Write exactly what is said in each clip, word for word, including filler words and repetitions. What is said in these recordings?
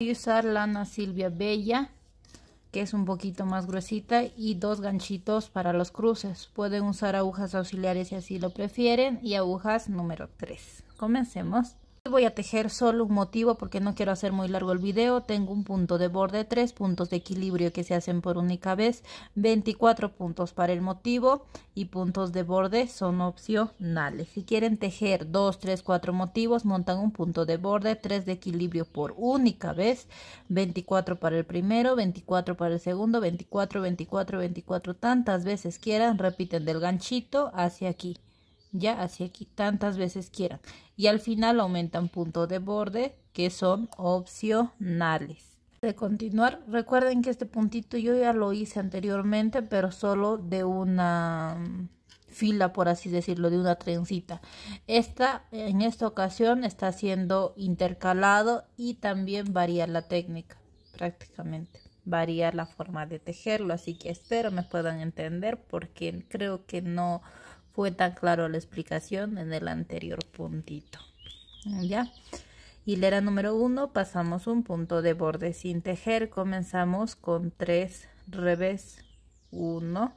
voy a usar lana Silvia Bella, que es un poquito más gruesita, y dos ganchitos para los cruces. Pueden usar agujas auxiliares si así lo prefieren, y agujas número tres. Comencemos. Voy a tejer solo un motivo porque no quiero hacer muy largo el video. Tengo un punto de borde, tres puntos de equilibrio que se hacen por única vez, veinticuatro puntos para el motivo, y puntos de borde son opcionales. Si quieren tejer dos, tres, cuatro motivos, montan un punto de borde, tres de equilibrio por única vez, veinticuatro para el primero, veinticuatro para el segundo, veinticuatro, veinticuatro, veinticuatro, tantas veces quieran. Repiten del ganchito hacia aquí, ya hacia aquí, tantas veces quieran, y al final aumentan punto de borde, que son opcionales. De continuar, recuerden que este puntito yo ya lo hice anteriormente, pero solo de una fila, por así decirlo, de una trencita. Esta en esta ocasión está siendo intercalado, y también varía la técnica, prácticamente varía la forma de tejerlo, así que espero me puedan entender porque creo que no fue tan claro la explicación en el anterior puntito. Ya, hilera número uno, pasamos un punto de borde sin tejer. Comenzamos con tres revés, uno,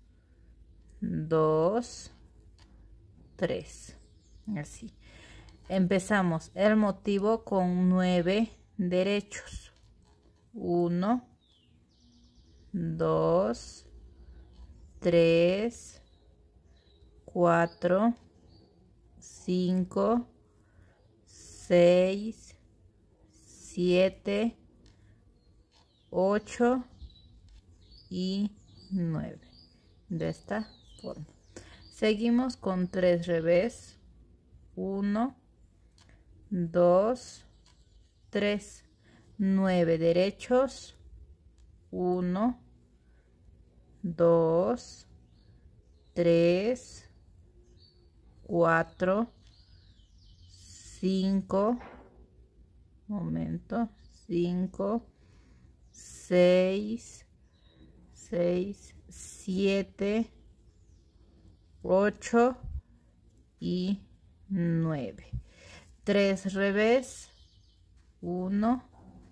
dos, tres, así. Empezamos el motivo con nueve derechos, uno, dos, tres, cuatro, cinco, seis, siete, ocho y nueve. De esta forma. Seguimos con tres revés, uno, dos, tres, nueve derechos, uno, dos, tres, cuatro, cinco, momento, cinco, seis, seis, siete, ocho y nueve. tres revés, uno,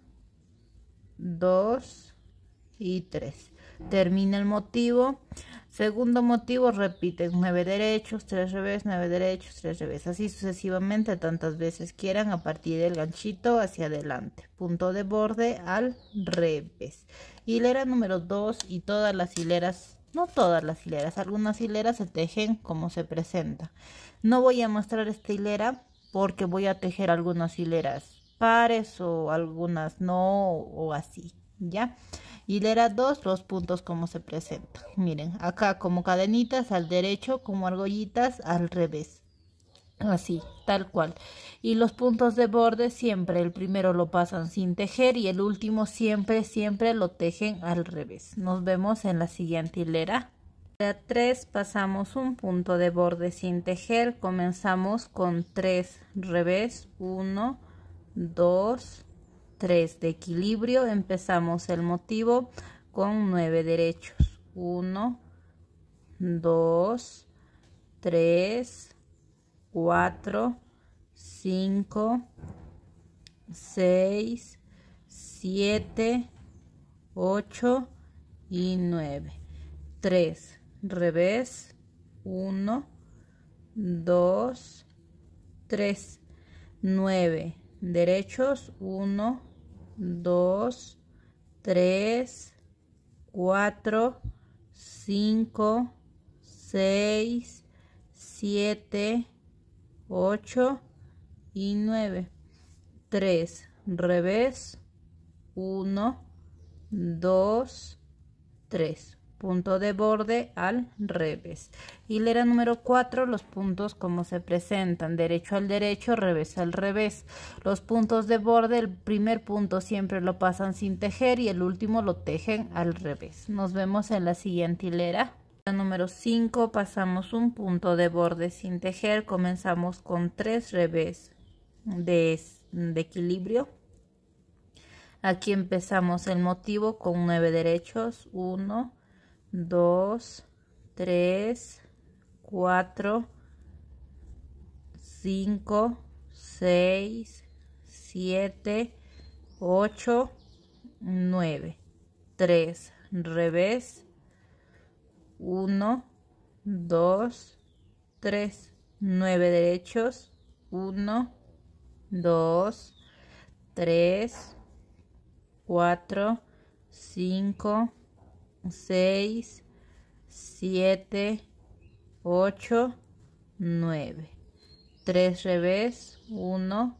dos y tres. Termina el motivo. Segundo motivo, repiten nueve derechos, tres revés, nueve derechos, tres revés, así sucesivamente tantas veces quieran, a partir del ganchito hacia adelante. Punto de borde al revés. Hilera número dos, y todas las hileras, no todas las hileras, algunas hileras se tejen como se presenta. No voy a mostrar esta hilera porque voy a tejer algunas hileras pares o algunas no, o así, ¿ya? Hilera dos, los puntos como se presentan. Miren, acá como cadenitas al derecho, como argollitas al revés. Así, tal cual. Y los puntos de borde siempre, el primero lo pasan sin tejer y el último siempre, siempre lo tejen al revés. Nos vemos en la siguiente hilera. Hilera tres, pasamos un punto de borde sin tejer. Comenzamos con tres revés, uno, dos, tres de equilibrio. Empezamos el motivo con nueve derechos, uno, dos, tres, cuatro, cinco, seis, siete, ocho y nueve. tres revés, uno, dos, tres, nueve derechos, uno, dos, tres, cuatro, cinco, seis, siete, ocho y nueve. tres revés, uno, dos, tres. Punto de borde al revés. Hilera número cuatro, los puntos como se presentan, derecho al derecho, revés al revés. Los puntos de borde, el primer punto siempre lo pasan sin tejer y el último lo tejen al revés. Nos vemos en la siguiente hilera. La número cinco, pasamos un punto de borde sin tejer, comenzamos con tres revés de, de equilibrio. Aquí empezamos el motivo con nueve derechos, uno, dos, tres, cuatro, cinco, seis, siete, ocho, nueve, tres, revés, uno, dos, tres, nueve derechos, uno, dos, tres, cuatro, cinco, seis, siete, ocho, nueve, tres revés, uno,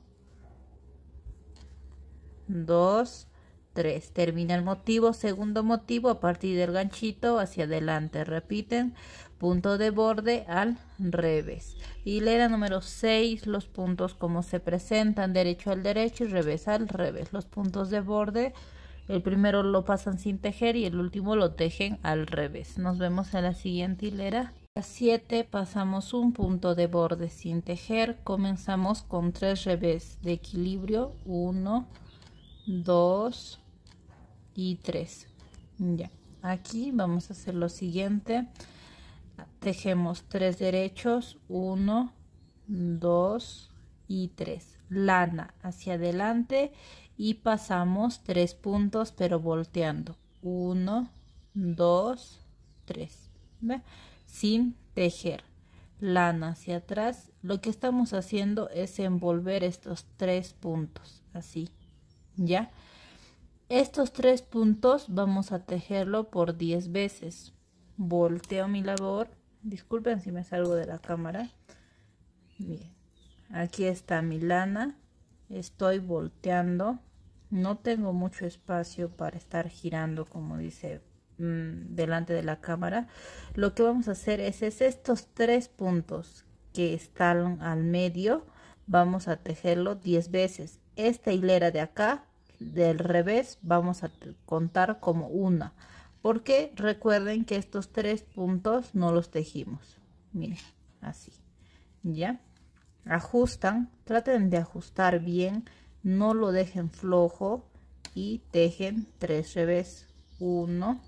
dos, tres. Termina el motivo. Segundo motivo, a partir del ganchito hacia adelante, repiten, punto de borde al revés. Hilera número seis, los puntos como se presentan, derecho al derecho y revés al revés. Los puntos de borde, el primero lo pasan sin tejer y el último lo tejen al revés. Nos vemos en la siguiente hilera. A siete pasamos un punto de borde sin tejer, comenzamos con tres revés de equilibrio, uno, dos y tres. Ya, aquí vamos a hacer lo siguiente, tejemos tres derechos, uno, dos y tres, lana hacia adelante y pasamos tres puntos pero volteando, uno, dos, tres, ¿ve? Sin tejer, lana hacia atrás. Lo que estamos haciendo es envolver estos tres puntos así, ya. Estos tres puntos vamos a tejerlo por diez veces. Volteo mi labor, disculpen si me salgo de la cámara. Bien, aquí está mi lana, estoy volteando, no tengo mucho espacio para estar girando como dice mmm, delante de la cámara. Lo que vamos a hacer es, es estos tres puntos que están al medio, vamos a tejerlo diez veces. Esta hilera de acá del revés vamos a contar como una, porque recuerden que estos tres puntos no los tejimos. Miren, así, ya. Ajustan, traten de ajustar bien, no lo dejen flojo y tejen tres revés, uno,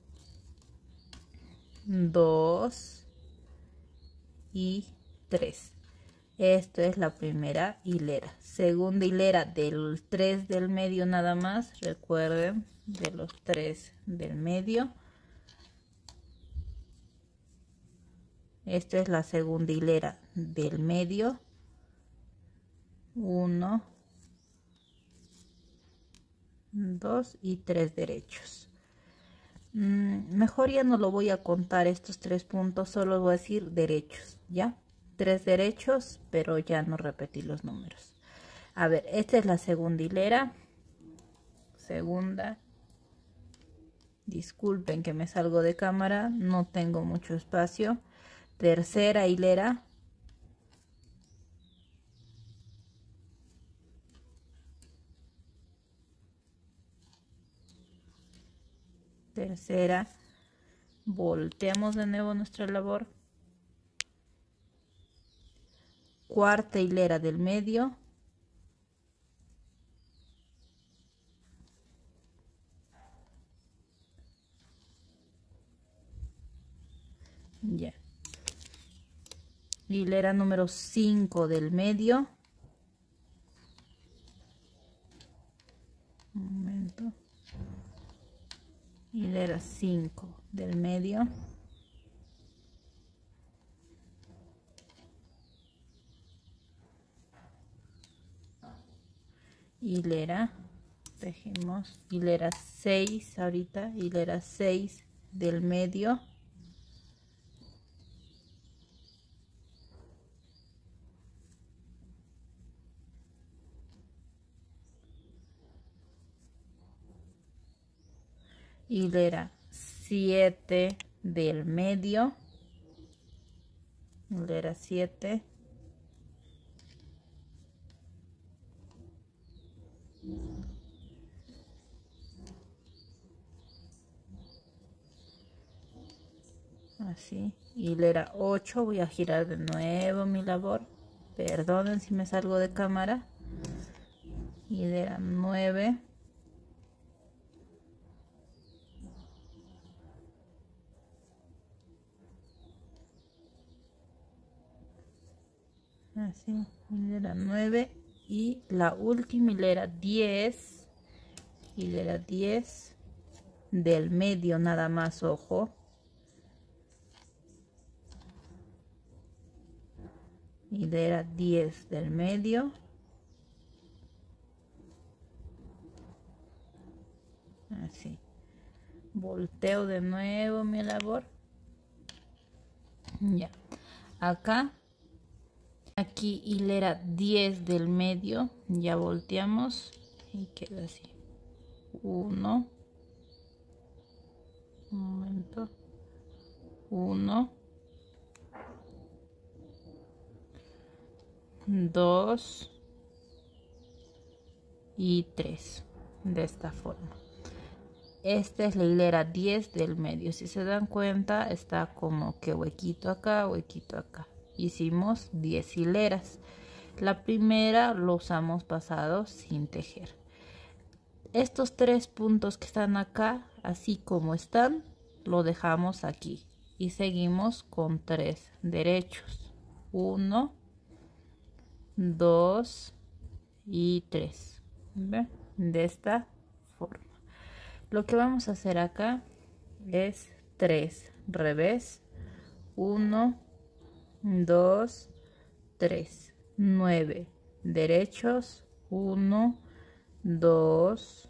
dos y tres. Esto es la primera hilera. Segunda hilera del tres del medio nada más, recuerden, de los tres del medio. Esta es la segunda hilera del medio. Uno, dos y tres derechos. Mm, mejor ya no lo voy a contar estos tres puntos, solo voy a decir derechos, ¿ya? Tres derechos, pero ya no repetir los números. A ver, esta es la segunda hilera. Segunda. Disculpen que me salgo de cámara, no tengo mucho espacio. Tercera hilera. Tercera. Volteamos de nuevo nuestra labor. Cuarta hilera del medio. Ya. Hilera número cinco del medio. Un momento. Hilera cinco del medio. Hilera, tejemos hilera seis ahorita, hilera seis del medio. Hilera siete del medio. Hilera siete. Así, hilera ocho, voy a girar de nuevo mi labor, perdonen si me salgo de cámara. Hilera nueve, así, hilera nueve y la última hilera diez hilera diez del medio nada más, ojo, hilera diez del medio, así, volteo de nuevo mi labor, ya, acá, aquí hilera diez del medio, ya volteamos y queda así, uno, un momento, uno, dos y tres, de esta forma. Esta es la hilera diez del medio. Si se dan cuenta, está como que huequito acá, huequito acá. Hicimos diez hileras. La primera lo usamos pasado sin tejer. Estos tres puntos que están acá, así como están, lo dejamos aquí y seguimos con tres derechos, uno, dos y tres. ¿Ven? De esta forma. Lo que vamos a hacer acá es tres revés, uno, dos, tres, nueve derechos, uno, dos,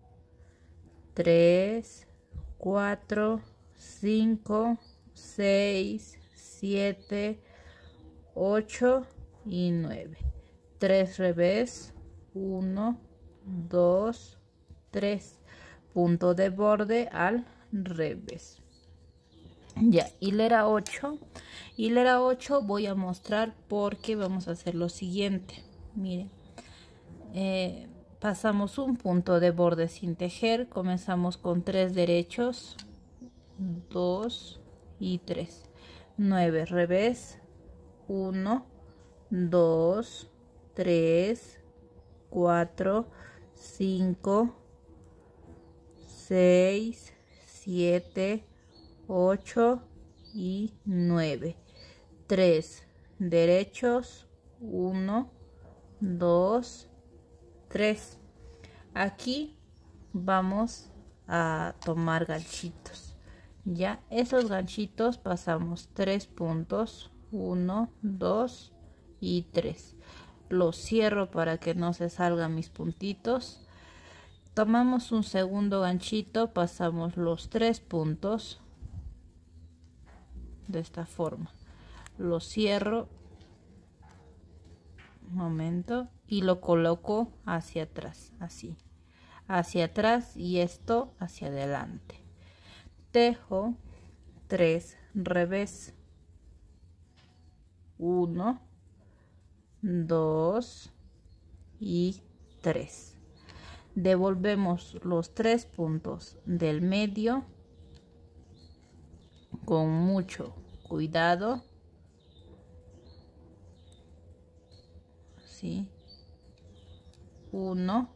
tres, cuatro, cinco, seis, siete, ocho y nueve. tres revés, uno, dos, tres. Punto de borde al revés. Ya, hilera ocho. Hilera ocho voy a mostrar porque vamos a hacer lo siguiente. Miren, eh, pasamos un punto de borde sin tejer, comenzamos con tres derechos, dos y tres, nueve revés, uno, dos, tres, cuatro, cinco, seis, siete, ocho y nueve. tres derechos, uno, dos, tres. Aquí vamos a tomar ganchitos. Ya, esos ganchitos pasamos tres puntos, uno, dos y tres. Los cierro para que no se salgan mis puntitos. Tomamos un segundo ganchito, pasamos los tres puntos de esta forma, lo cierro un momento y lo coloco hacia atrás, así, hacia atrás y esto hacia adelante. Tejo tres revés, uno, dos y tres. Devolvemos los tres puntos del medio con mucho cuidado, ¿sí? Uno,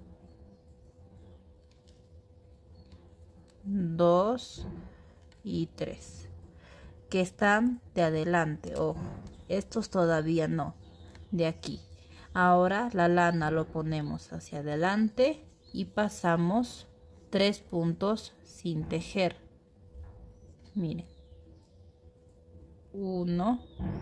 dos y tres, que están de adelante, ojo, estos todavía no, de aquí. Ahora la lana lo ponemos hacia adelante y pasamos tres puntos sin tejer. Miren, uno,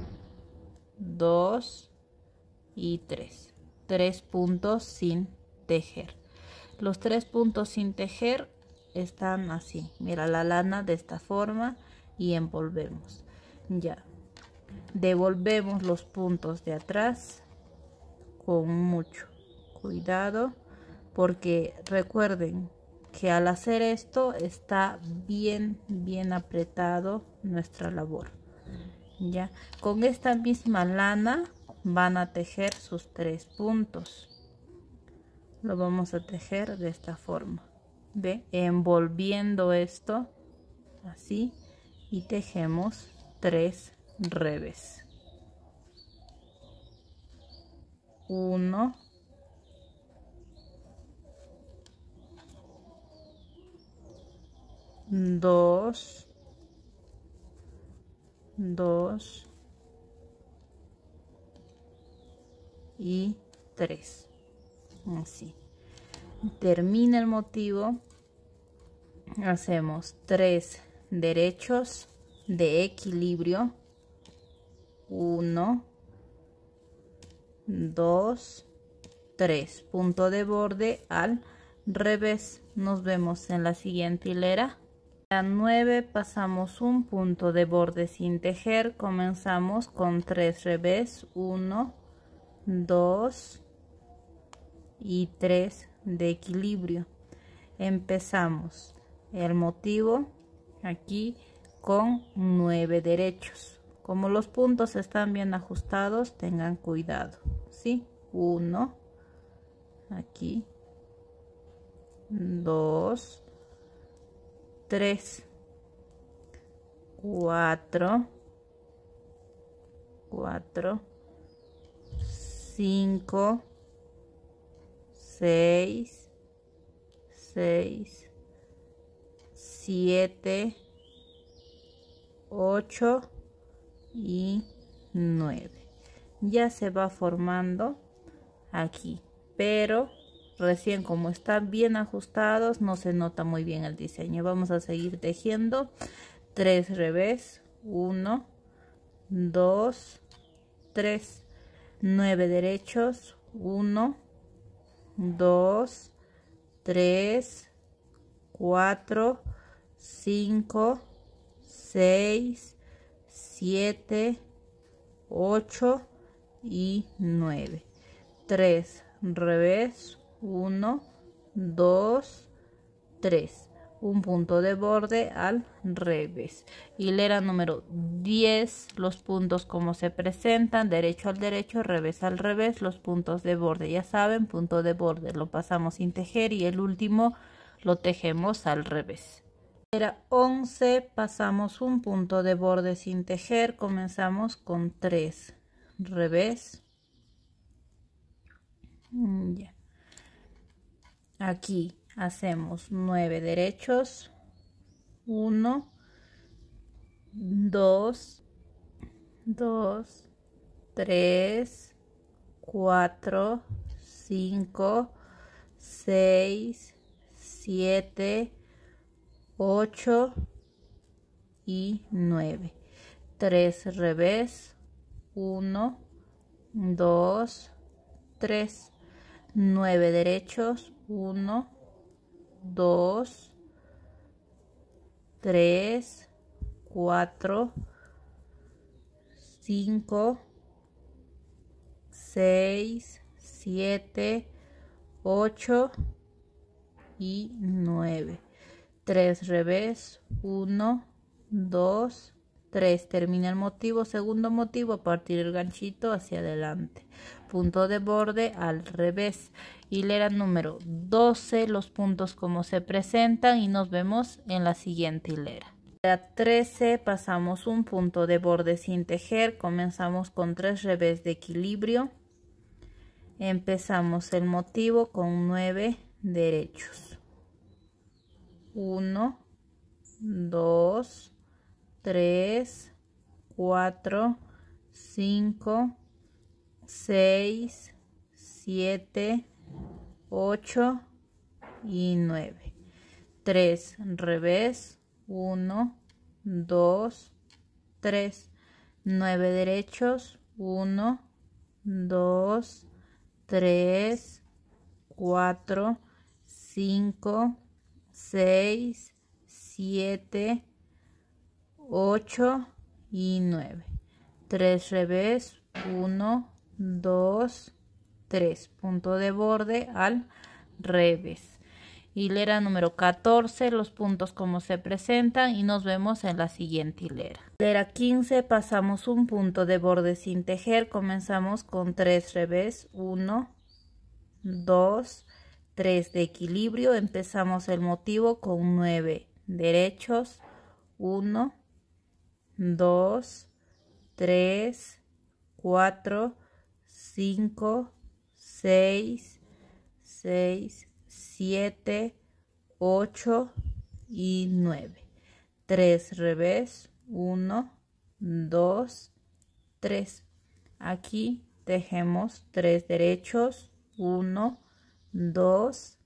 dos y tres. Tres puntos sin tejer. Los tres puntos sin tejer están así. Mira la lana de esta forma y envolvemos. Ya. Devolvemos los puntos de atrás con mucho cuidado, porque recuerden que al hacer esto está bien bien apretado nuestra labor. Ya, con esta misma lana van a tejer sus tres puntos. Lo vamos a tejer de esta forma, ve, envolviendo esto así y tejemos tres revés. Uno, dos, dos y tres. Así. termina el motivo, hacemos tres derechos de equilibrio, uno, dos, tres, punto de borde al revés. Nos vemos en la siguiente hilera. A nueve pasamos un punto de borde sin tejer, comenzamos con tres revés, uno, dos y tres de equilibrio. Empezamos el motivo aquí con nueve derechos. Como los puntos están bien ajustados, tengan cuidado, ¿sí? uno, aquí, dos, tres, cuatro, cuatro, cinco, seis, seis, siete, ocho y nueve. Ya se va formando aquí, pero recién como están bien ajustados no se nota muy bien el diseño. Vamos a seguir tejiendo tres revés, uno, dos, tres, nueve derechos, uno, dos, tres, cuatro, cinco, seis, siete, ocho y nueve. tres revés, uno, dos, tres, un punto de borde al revés. Hilera número diez, los puntos como se presentan, derecho al derecho, revés al revés, los puntos de borde, ya saben, punto de borde lo pasamos sin tejer y el último lo tejemos al revés. Hilera once, pasamos un punto de borde sin tejer, comenzamos con tres revés. Ya. Aquí hacemos nueve derechos, uno, dos, dos, tres, cuatro, cinco, seis, siete, ocho y nueve. tres revés, uno, dos, tres, nueve derechos, uno, dos, tres, cuatro, cinco, seis, siete, ocho y nueve. tres revés, uno, dos, tres. Termina el motivo, segundo motivo, a partir del ganchito hacia adelante, punto de borde al revés. Hilera número doce, los puntos como se presentan y nos vemos en la siguiente hilera. Hilera trece, pasamos un punto de borde sin tejer, comenzamos con tres revés de equilibrio, empezamos el motivo con nueve derechos, uno, dos, tres, cuatro, cinco, seis, siete, ocho y nueve. tres revés, uno, dos, tres, nueve derechos, uno, dos, tres, cuatro, cinco, seis, siete, ocho y nueve. tres revés, uno, dos, tres, punto de borde al revés. Hilera número catorce, los puntos como se presentan y nos vemos en la siguiente hilera. Hilera quince, pasamos un punto de borde sin tejer, comenzamos con tres revés, uno, dos, tres de equilibrio, empezamos el motivo con nueve derechos, uno, dos, tres, cuatro, cinco, seis, seis, siete, ocho y nueve. tres revés, uno, dos, tres. Aquí tejemos tres derechos, uno, dos,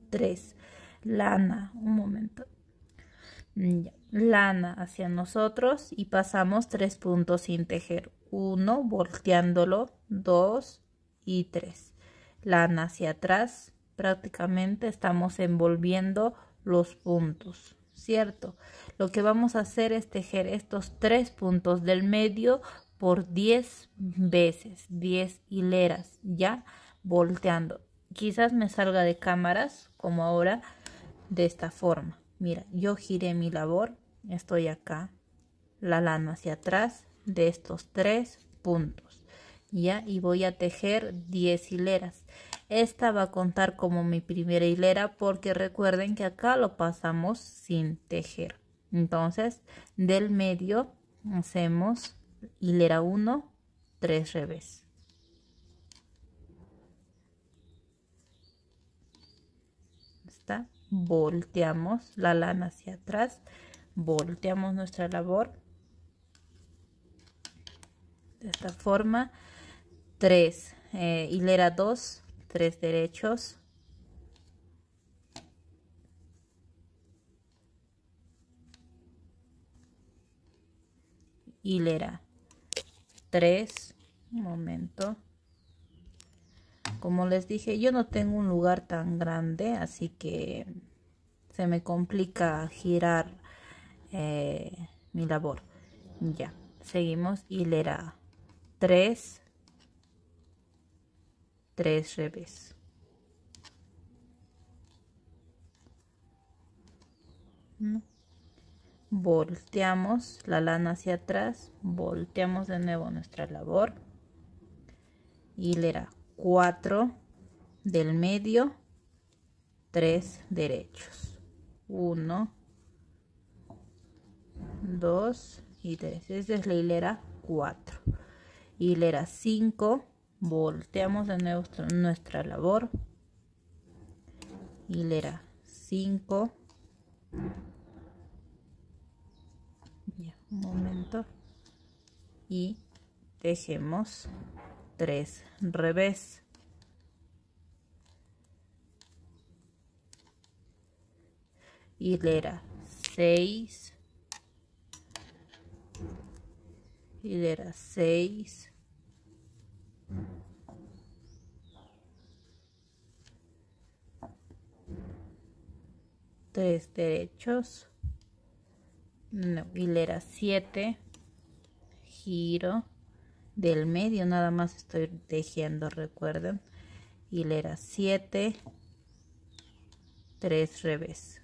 tres. Lana, un momento. Ya. Lana hacia nosotros y pasamos tres puntos sin tejer. uno, volteándolo, dos y tres. Lana hacia atrás, prácticamente estamos envolviendo los puntos, ¿cierto? Lo que vamos a hacer es tejer estos tres puntos del medio por diez veces, diez hileras, ya volteando. Quizás me salga de cámaras como ahora, de esta forma. Mira, yo giré mi labor, estoy acá, la lana hacia atrás de estos tres puntos, ya, y voy a tejer diez hileras. Esta va a contar como mi primera hilera porque recuerden que acá lo pasamos sin tejer. Entonces, del medio hacemos hilera uno, tres revés. ¿Está? Volteamos la lana hacia atrás, volteamos nuestra labor de esta forma, tres, eh, hilera dos, tres derechos, hilera tres, un momento. Como les dije, yo no tengo un lugar tan grande, así que se me complica girar eh, mi labor. Ya, seguimos hilera tres, tres revés. ¿No? Volteamos la lana hacia atrás, volteamos de nuevo nuestra labor, hilera cuatro del medio, tres derechos, uno, dos y tres. Esta es la hilera cuatro. Hilera cinco, volteamos de nuevo nuestra labor, hilera cinco, ya, un momento, y tejemos tres revés. Hilera seis, hilera seis, tres derechos, no, hilera siete, giro del medio, nada más estoy tejiendo, recuerden, hilera siete, tres revés,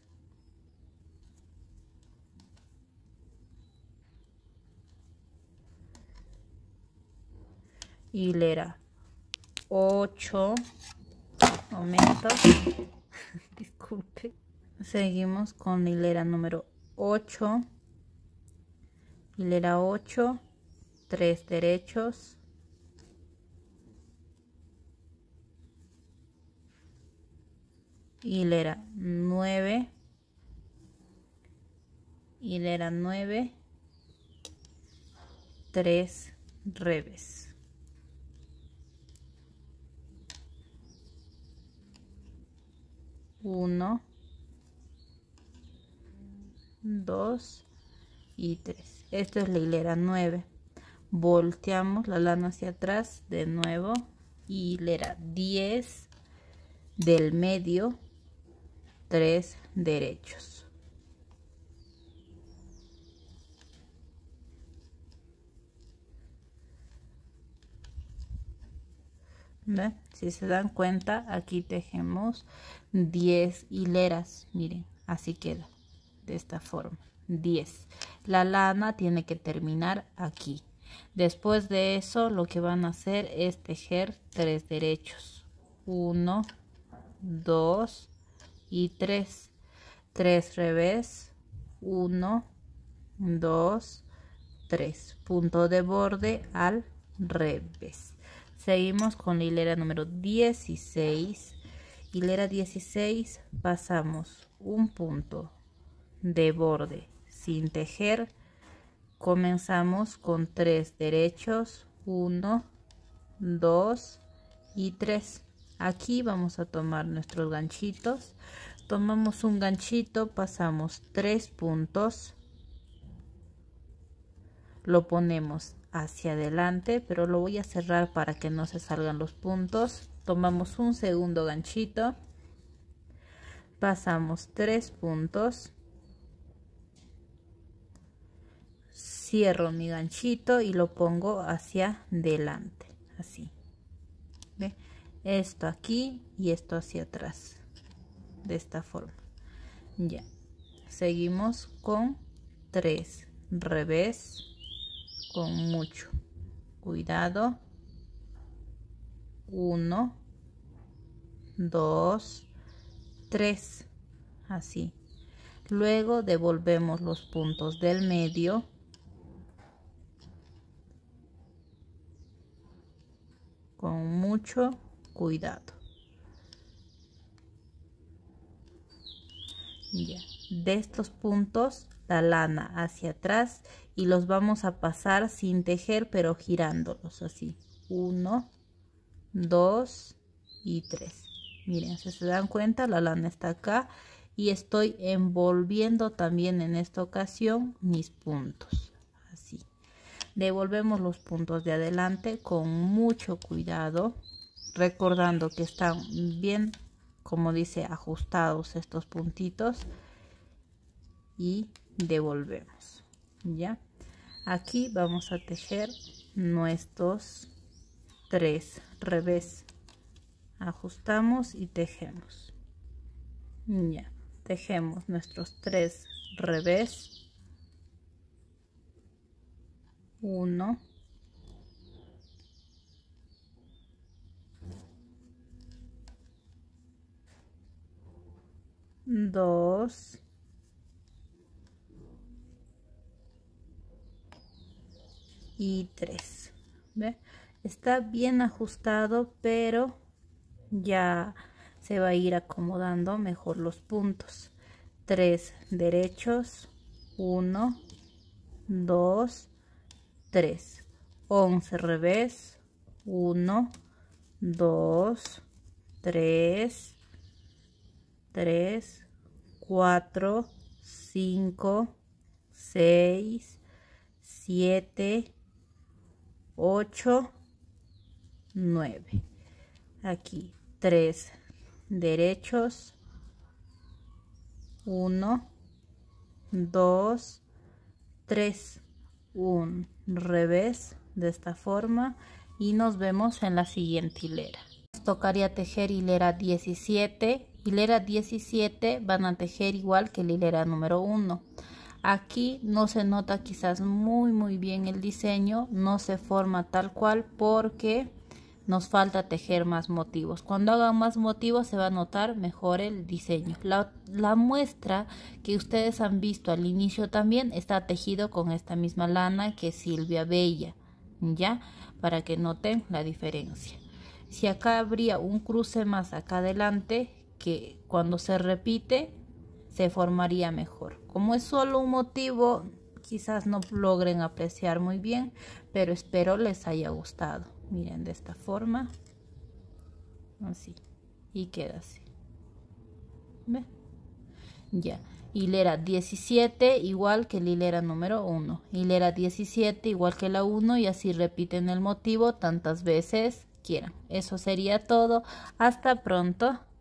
hilera ocho, momento, disculpe, seguimos con hilera número ocho, hilera ocho, tres derechos, hilera nueve, hilera nueve, tres revés, uno, dos y tres. Esta es la hilera nueve. Volteamos la lana hacia atrás de nuevo, y hilera diez del medio, tres derechos, ¿ven? Si se dan cuenta, aquí tejemos diez hileras, miren, así queda, de esta forma, diez. La lana tiene que terminar aquí. Después de eso, lo que van a hacer es tejer tres derechos, uno, dos y tres, tres revés, uno, dos, tres, punto de borde al revés. Seguimos con la hilera número dieciséis, hilera dieciséis, pasamos un punto de borde sin tejer, comenzamos con tres derechos, uno, dos y tres, Aquí vamos a tomar nuestros ganchitos, tomamos un ganchito, pasamos tres puntos, lo ponemos hacia adelante, pero lo voy a cerrar para que no se salgan los puntos. Tomamos un segundo ganchito, pasamos tres puntos, cierro mi ganchito y lo pongo hacia adelante, así. ¿Ve? Esto aquí y esto hacia atrás, de esta forma. Ya, seguimos con tres revés, con mucho cuidado. Uno, dos, tres, así. Luego devolvemos los puntos del medio. Con mucho cuidado. Ya, de estos puntos la lana hacia atrás y los vamos a pasar sin tejer, pero girándolos así. Uno, dos y tres. Miren, si se dan cuenta, la lana está acá y estoy envolviendo también en esta ocasión mis puntos. Así. Devolvemos los puntos de adelante con mucho cuidado, recordando que están bien, como dice, ajustados estos puntitos, y devolvemos. Ya, aquí vamos a tejer nuestros tres revés, ajustamos y tejemos. Ya, tejemos nuestros tres revés. Uno, dos, y tres. ¿Ve? Está bien ajustado, pero ya se va a ir acomodando mejor los puntos. Tres derechos, uno, dos, tres. once revés, uno, dos, tres, tres, cuatro, cinco, seis, siete, ocho, nueve. Aquí tres derechos, uno, dos, tres, un revés de esta forma y nos vemos en la siguiente hilera. Nos tocaría tejer hilera diecisiete. Hilera diecisiete van a tejer igual que la hilera número uno. Aquí no se nota quizás muy muy bien el diseño, no se forma tal cual porque nos falta tejer más motivos. Cuando hagan más motivos se va a notar mejor el diseño. La, la muestra que ustedes han visto al inicio también está tejido con esta misma lana que Silvia Bella, ya, para que noten la diferencia. Si acá habría un cruce más acá adelante, que cuando se repite se formaría mejor. Como es solo un motivo, quizás no logren apreciar muy bien, pero espero les haya gustado. Miren, de esta forma, así, y queda así. ¿Ve? Ya, hilera diecisiete igual que la hilera número uno, hilera diecisiete igual que la uno, y así repiten el motivo tantas veces quieran. Eso sería todo. Hasta pronto.